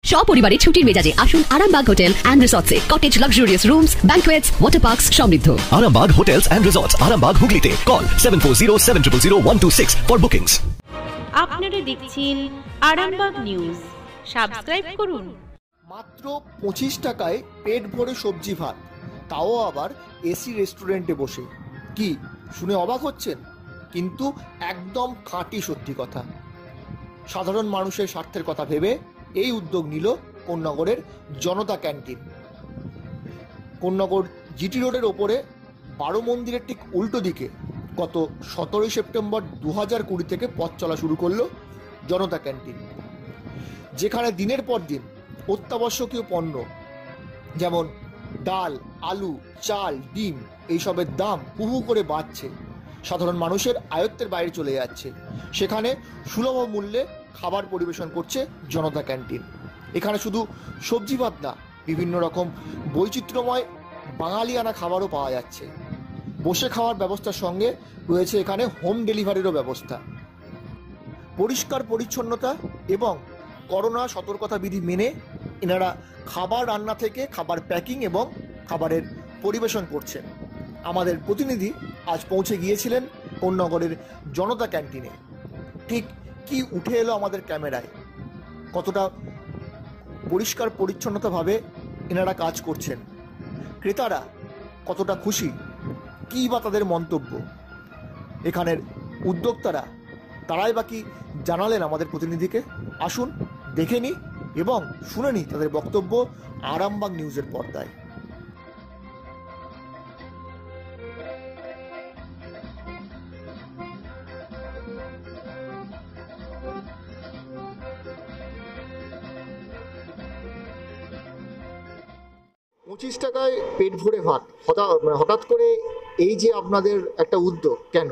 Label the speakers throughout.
Speaker 1: সপরিবারে ছুটির মেজাজে আসুন আরামবাগ হোটেল অ্যান্ড রিসর্টসে। Cottage luxurious rooms, banquets, water parks সমৃদ্ধ।
Speaker 2: Arambag Hotels and Resorts, Arambag Hooghly. Call 7407000126 for bookings.
Speaker 3: আপনারা দেখছেন আরামবাগ নিউজ। সাবস্ক্রাইব করুন।
Speaker 4: মাত্র 25 টাকায় পেট ভরে সবজি ভাত, তাও আবার এসি রেস্টুরেন্টে বসে। কি শুনে অবাক হচ্ছেন? কিন্তু একদম খাঁটি সত্যি কথা। সাধারণ মানুষের স্বার্থের কথা ভেবে এই উদ্যোগ নিল কোন্নগরের জনতা ক্যান্টিন। কোন্নগর জিটি রোডের ওপরে 12 মন্দিরের ঠিক উল্টো দিকে গত 17 সেপ্টেম্বর 2020 থেকে পথ চলা শুরু করলো জনতা ক্যান্টিন, যেখানে দিনের পর দিন অত্যাবশ্যকীয় পণ্য যেমন ডাল, আলু, চাল, ডিম এইসবের দাম হু হু করে বাড়ছে। সাধারণ মানুষের আয়ত্তের বাইরে চলে যাচ্ছে। সেখানে সুলভ মূল্যে খাবার পরিবেশন করছে জনতা ক্যান্টিন। এখানে শুধু সবজি ভাত না, বিভিন্ন রকম বৈচিত্র্যময় বাঙালিয়ানা খাবারও পাওয়া যাচ্ছে। বসে খাওয়ার ব্যবস্থার সঙ্গে রয়েছে এখানে হোম ডেলিভারিরও ব্যবস্থা। পরিষ্কার পরিচ্ছন্নতা এবং করোনা সতর্কতা বিধি মেনে এনারা খাবার রান্না থেকে খাবার প্যাকিং এবং খাবারের পরিবেশন করছেন। আমাদের প্রতিনিধি আজ পৌঁছে গিয়েছিলেন কোন্নগরের জনতা ক্যান্টিনে। ঠিক কি উঠে এলো আমাদের ক্যামেরায়, কতটা পরিষ্কার পরিচ্ছন্নতাভাবে এনারা কাজ করছেন, ক্রেতারা কতটা খুশি, কী বা তাদের মন্তব্য, এখানের উদ্যোক্তারা তারাই বা কি জানালেন আমাদের প্রতিনিধিকে। আসুন দেখে নিই এবং শুনে নিই তাদের বক্তব্য আরামবাগ নিউজের পর্দায়। পঁচিশ টাকায় পেট ভরে ভাত, হঠাৎ করে এই যে আপনাদের একটা উদ্যোগ, কেন?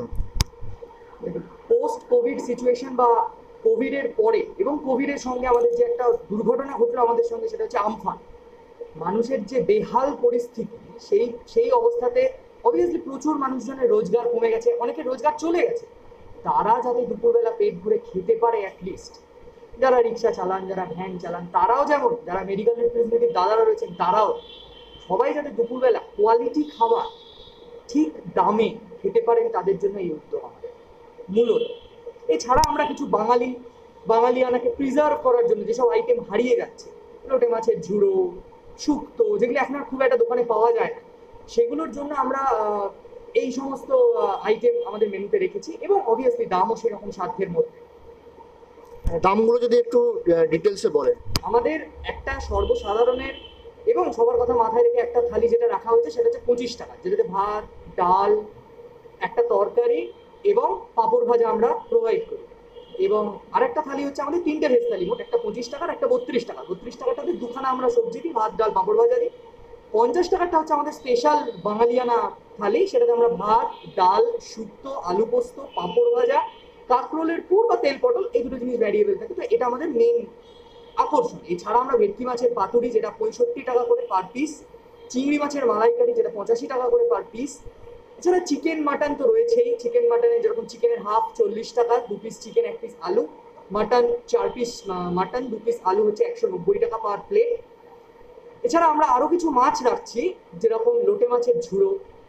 Speaker 5: পোস্ট কোভিড সিচুয়েশন বা কোভিডের পরে এবং কোভিডের সঙ্গে আমাদের যে একটা দুর্ঘটনা ঘটলো আমাদের সঙ্গে, সেটা হচ্ছে আমফান। মানুষের যে বেহাল পরিস্থিতি, সেই অবস্থাতে অবভিয়াসলি প্রচুর মানুষজনের রোজগার কমে গেছে, অনেকের রোজগার চলে গেছে। তারা যাতে দুপুরবেলা পেট ভরে খেতে পারে, অ্যাটলিস্ট যারা রিক্সা চালান, যারা ভ্যান চালান, তারাও যেমন, যারা মেডিকেল রিপ্রেজেন্টেটিভ দাদারা রয়েছেন তারাও, সবাই যাতে দুপুরবেলা কোয়ালিটি খাবার ঠিক দামে খেতে পারেন, তাদের জন্য এই উদ্যোগ আমাদের মূলত। এছাড়া আমরা কিছু বাঙালিয়ানাকে প্রিজার্ভ করার জন্য যেসব আইটেম হারিয়ে যাচ্ছে, লোটে মাছের ঝুড়ো, শুক্তো, যেগুলো এখন আর খুব একটা দোকানে পাওয়া যায় না, সেগুলোর জন্য আমরা এই সমস্ত আইটেম আমাদের মেনুতে রেখেছি এবং অবভিয়াসলি দামও সেরকম সাধ্যের মধ্যে।
Speaker 4: দামগুলো যদি একটু ডিটেলসে বলেন।
Speaker 5: আমাদের একটা সর্বসাধারণের এবং সবার কথা মাথায় রেখে একটা থালি যেটা রাখা হয়েছে সেটা হচ্ছে 25 টাকা, যেটাতে ভাত, ডাল, একটা তরকারি এবং পাঁপড় ভাজা আমরা প্রোভাইড করি। এবং আরেকটা থালি হচ্ছে আমাদের 3টে ভেজ থালি, মোট একটা 25 টাকার, একটা 32 টাকা। 32 টাকাটাতে দুখানা আমরা সবজি দিই, ভাত, ডাল, পাঁপড় ভাজা দিই। 50 টাকাটা হচ্ছে আমাদের স্পেশাল বাঙালিয়ানা থালি, সেটাতে আমরা ভাত, ডাল, শুক্তো, আলু পোস্ত, পাঁপড় ভাজা, কাঁকরোলের পুর বা তেল পটল, এই দুটো জিনিস ভ্যারিয়েবল থাকে। তো এটা আমাদের মেন আকর্ষণ। এছাড়া আমরা ভেটকি মাছের পাতুরি, যেটা 65 টাকা করে পার পিস, চিংড়ি মাছের মালাইকারি, যেটা 85 টাকা করে পার পিস। এছাড়া চিকেন মাটন তো রয়েছেই। চিকেন মাটনে যেরকম চিকেনের হাফ 40 টাকা, 2 পিস চিকেন 1 পিস আলু, মাটন 4 পিস মাটন 2 পিস আলু হচ্ছে 190 টাকা পার প্লেট। এছাড়া আমরা আরও কিছু মাছ রাখছি, যেরকম লোটে মাছের ঝুড়ো,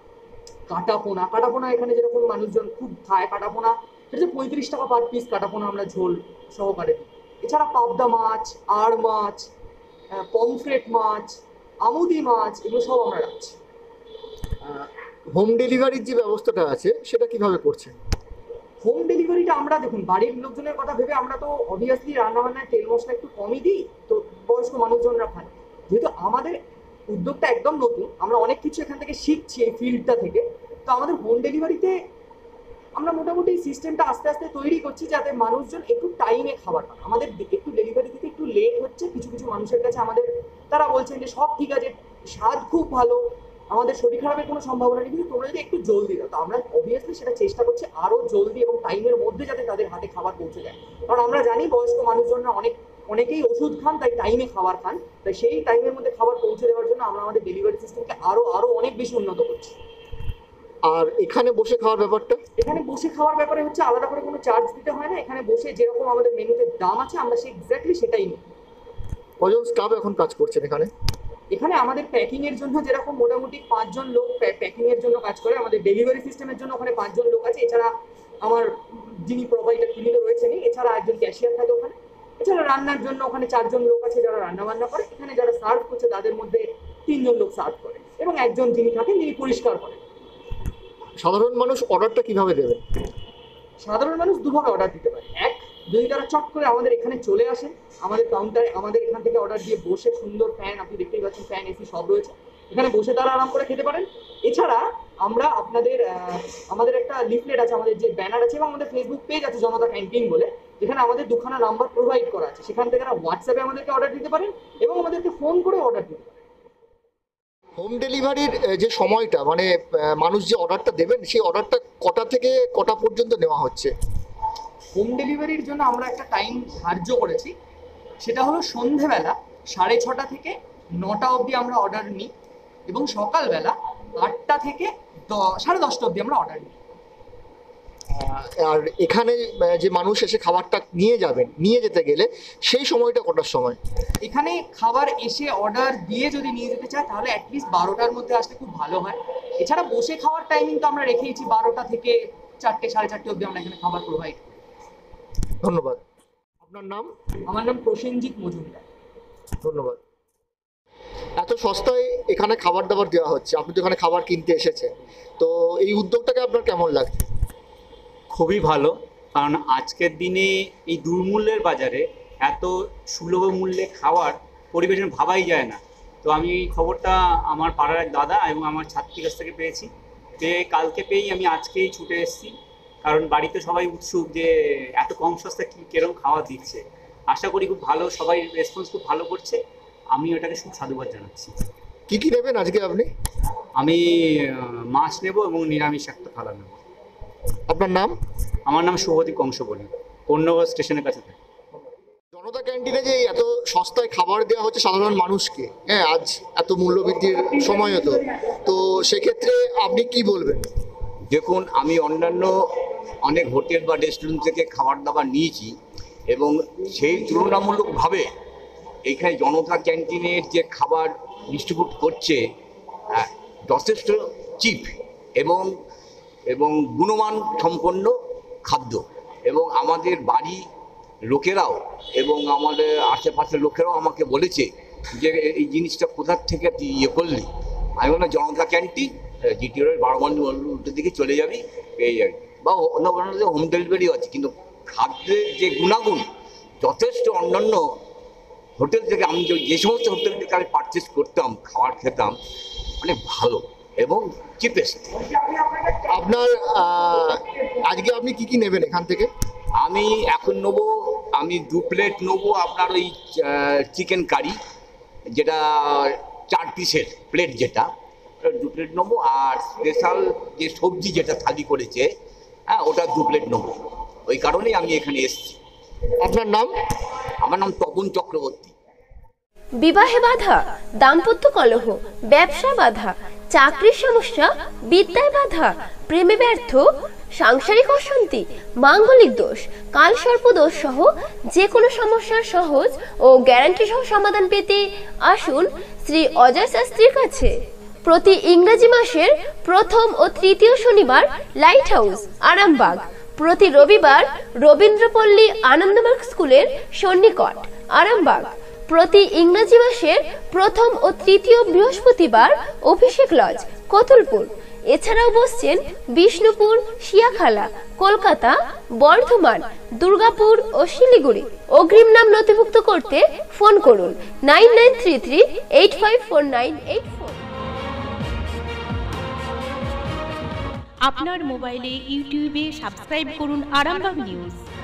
Speaker 5: কাটাপোনা এখানে যেরকম মানুষজন খুব খায়, কাটাপোনা সেটা হচ্ছে 35 টাকা পার পিস। কাটাপোনা আমরা ঝোল সহকারে দিই। এছাড়া পাবদা মাছ, আড় মাছ, পমফ্রেট মাছ, আমুদি মাছ, এগুলো সব আমরা রাখছি।
Speaker 4: হোম ডেলিভারির যে ব্যবস্থাটা আছে সেটা কিভাবে করছেন?
Speaker 5: হোম ডেলিভারিটা আমরা দেখুন, বাড়ির লোকজনের কথা ভেবে আমরা তো অবভিয়াসলি রান্নাবান্নায় তেল মশলা একটু কমই দিই, তো বয়স্ক মানুষজনরা খায়। যেহেতু আমাদের উদ্যোগটা একদম নতুন, আমরা অনেক কিছু এখান থেকে শিখছি এই ফিল্ডটা থেকে, তো আমাদের হোম ডেলিভারিতে আমরা মোটামুটি সিস্টেমটা আস্তে আস্তে তৈরি করছি যাতে মানুষজন একটু টাইমে খাবার পান। আমাদের একটু ডেলিভারি দিতে একটু লেট হচ্ছে কিছু কিছু মানুষের কাছে। আমাদের তারা বলছেন যে সব ঠিক আছে, স্বাদ খুব ভালো, আমাদের শরীর খারাপের কোনো সম্ভাবনা নেই, কিন্তু তোমরা যদি একটু জলদি দাও। তো আমরা অবভিয়াসলি সেটা চেষ্টা করছি আরও জলদি এবং টাইমের মধ্যে যাতে তাদের হাতে খাবার পৌঁছে যায়। কারণ আমরা জানি বয়স্ক মানুষজনরা অনেকেই ওষুধ খান, তাই টাইমে খাবার খান। তাই সেই টাইমের মধ্যে খাবার পৌঁছে দেওয়ার জন্য আমরা আমাদের ডেলিভারি সিস্টেমকে আরও অনেক বেশি উন্নত করছি।
Speaker 4: আর এখানে বসে খাওয়ার ব্যাপারটা,
Speaker 5: এখানে বসে খাওয়ার ব্যাপারে হচ্ছে আলাদা করে কোনো চার্জ দিতে হয় না। এখানে বসে যেরকম আমাদের মেনুতে দাম আছে আমরা সেই এক্স্যাক্টলি সেটাই নিই।
Speaker 4: কজন স্টাফ এখন কাজ করছেন এখানে?
Speaker 5: এখানে আমাদের প্যাকিং এর জন্য যেরকম মোটামুটি 5 জন লোক প্যাকিং এর জন্য কাজ করে, আমাদের ডেলিভারি সিস্টেমের জন্য ওখানে 5 জন লোক আছে। এছাড়া আমার যিনি প্রোভাইডার তিনি তো রয়েছেনই, এছাড়া একজন ক্যাশিয়ার থাকে ওখানে। এছাড়া রান্নার জন্য ওখানে 4 জন লোক আছে যারা রান্না বান্না করে। এখানে যারা সার্ভ করছে তাদের মধ্যে 3 জন লোক সার্ভ করে এবং একজন যিনি থাকেন যিনি পরিষ্কার করেন।
Speaker 4: সাধারণ মানুষ অর্ডারটা কিভাবে দেবেন?
Speaker 5: সাধারণ মানুষ দুভাবে অর্ডার দিতে পারে। এক, যদি তারা চট করে আমাদের এখানে চলে আসেন, আমাদের কাউন্টারে আমাদের এখান থেকে অর্ডার দিয়ে বসে, সুন্দর ফ্যান আপনি দেখতেই পাচ্ছেন, ফ্যান এসি সব রয়েছে, এখানে বসে তারা আরাম করে খেতে পারেন। এছাড়া আমরা আমাদের একটা লিফলেট আছে, আমাদের যে ব্যানার আছে এবং আমাদের ফেসবুক পেজ আছে জনতা ক্যান্টিন বলে, যেখানে আমাদের দুখানা নাম্বার প্রোভাইড করা আছে। সেখান থেকে তারা হোয়াটসঅ্যাপে আমাদেরকে অর্ডার দিতে পারেন এবং আমাদেরকে ফোন করে অর্ডার দিতে পারেন।
Speaker 4: হোম ডেলিভারির যে সময়টা, মানে মানুষ যে অর্ডারটা দেবেন সেই অর্ডারটা কটা থেকে কটা পর্যন্ত নেওয়া হচ্ছে?
Speaker 5: হোম ডেলিভারির জন্য আমরা একটা টাইম ধার্য করেছি, সেটা হলো সন্ধেবেলা 6:30 থেকে 9টা অবধি আমরা অর্ডার নিই এবং সকালবেলা 8টা থেকে 10:30 অবধি আমরা অর্ডার নিই।
Speaker 4: আর এখানে যে মানুষ এসে খাবারটা নিয়ে যেতে গেলে সেই সময়টা কটার সময়?
Speaker 5: এখানে খাবার এসে অর্ডার দিয়ে যদি নিয়ে যেতে চায় তাহলে অ্যাটলিস্ট 12টার মধ্যে আসলে খুব ভালো হয়। এছাড়া বসে খাওয়ার টাইমিং তো আমরা রেখেইছি 12টা থেকে 4টে 4:30 অবধি আমরা এখানে খাবার প্রোভাইড করি।
Speaker 4: ধন্যবাদ। আপনার নাম?
Speaker 5: আমার নাম প্রসেনজিৎ মজুমদার।
Speaker 4: ধন্যবাদ। এত সস্তায় এখানে খাবার দাবার দেওয়া হচ্ছে, আপনি তো এখানে খাবার কিনতে এসেছেন, তো এই উদ্যোগটাকে আপনার কেমন লাগছে?
Speaker 6: খুবই ভালো, কারণ আজকের দিনে এই দুর্মূল্যের বাজারে এত সুলভ মূল্যে খাওয়ার পরিবেশন ভাবাই যায় না। তো আমি এই খবরটা আমার পাড়ার এক দাদা এবং আমার ছাত্রীর কাছ থেকে পেয়েছি, কালকে পেয়েই আমি আজকেই ছুটে এসেছি, কারণ বাড়িতে সবাই উৎসুক যে এত কম সস্তায় কিরকম খাওয়া দিচ্ছে। আশা করি খুব ভালো, সবাই রেসপন্স খুব ভালো করছে, আমি ওটাকে খুব সাধুবাদ জানাচ্ছি।
Speaker 4: কি নেবেন আজকে আপনি?
Speaker 6: আমি মাছ নেব এবং নিরামিষ একটা থালা নেব।
Speaker 4: আপনার নাম?
Speaker 6: আমার নাম শুভদীপ কংস বলি, কন্যাগর স্টেশনের কাছে থাকে।
Speaker 4: জনতা ক্যান্টিনে যে এত সস্তায় খাবার দেওয়া হচ্ছে সাধারণ মানুষকে, হ্যাঁ, আজ এত মূল্যবৃদ্ধির সময় হতো, তো সেক্ষেত্রে আপনি কি বলবেন?
Speaker 7: দেখুন, আমি অন্যান্য অনেক হোটেল বা রেস্টুরেন্ট থেকে খাবার দাবার নিয়েছি এবং সেই তুলনামূলকভাবে এখানে জনতা ক্যান্টিনের যে খাবার ডিস্ট্রিবিউট করছে যথেষ্ট চিপ এবং গুণমান সম্পন্ন খাদ্য, এবং আমাদের বাড়ি লোকেরাও এবং আমাদের আশেপাশের লোকেরাও আমাকে বলেছে যে এই জিনিসটা কোথার থেকে তুই করলি। আমি বললাম Janata canteen, GT road 12 mile উল্টো দিকে চলে যাবি, পেয়ে যাবি, বা অন্য কোনো হোম ডেলিভারিও আছে। কিন্তু খাদ্যের যে গুণাগুণ যথেষ্ট অন্যান্য হোটেল থেকে, আমি যে সমস্ত হোটেল থেকে আমি পারচেস করতাম, খাবার খেতাম, মানে ভালো এবং চিপেস্ট।
Speaker 4: আপনার আজকে আপনি কি নেবেন এখান থেকে?
Speaker 7: আমি এখন নেবো, আমি 2 প্লেট নেবো আপনার ওই চিকেন কারি, যেটা 4 পিসের প্লেট, যেটা 2 প্লেট নেবো, আর স্পেশাল যে সবজি যেটা থালি করেছে, হ্যাঁ, ওটা 2 প্লেট নেবো। ওই কারণেই আমি এখানে এসেছি।
Speaker 4: আপনার নাম?
Speaker 7: আমার নাম তপন চক্রবর্তী।
Speaker 8: বিবাহে বাধা, দাম্পত্য কলহ, ব্যবসা বাধা, চাকরির সমস্যা, বিদ্যায় বাধা, প্রেমে ব্যর্থ, সাংসারিক অশান্তি, মাঙ্গলিক দোষ, কালসর্প দোষ সহ যে কোনো সমস্যার সহজ ও গ্যারান্টি সহ সমাধান পেতে আসুন শ্রী অজয় শাস্ত্রীর কাছে। প্রতি ইংরেজি মাসের প্রথম ও তৃতীয় শনিবার লাইট হাউস আরামবাগ, প্রতি রবিবার রবীন্দ্রপল্লী আনন্দমার্গ স্কুলের সন্নিকট আরামবাগ, প্রতি ইংরেজি মাসের প্রথম ও তৃতীয় বৃহস্পতিবার অভিষেক লজ কতুলপুর। এছাড়াও বসছেন বিষ্ণুপুর, শিয়াখালা, কলকাতা, বর্ধমান, দুর্গাপুর ও শিলিগুড়ি। অগ্রিম নাম নথিভুক্ত করতে ফোন করুন 9933854984।
Speaker 3: আপনার মোবাইলে ইউটিউবে সাবস্ক্রাইব করুন আরামবাগ নিউজ।